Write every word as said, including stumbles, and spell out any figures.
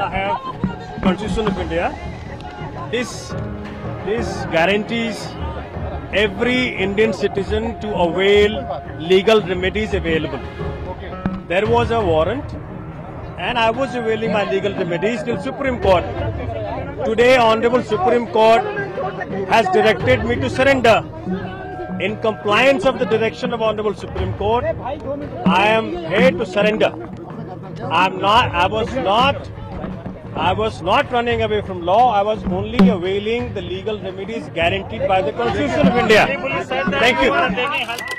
have Constitution of India. This this guarantees every Indian citizen to avail legal remedies available. There was a warrant, and I was availing my legal remedies till Supreme Court. Today, Honorable Supreme Court has directed me to surrender. In compliance of the direction of Honorable Supreme Court, I am here to surrender. I am not. I was not. I was not running away from law. I was only availing the legal remedies guaranteed by the Constitution of India. Thank you.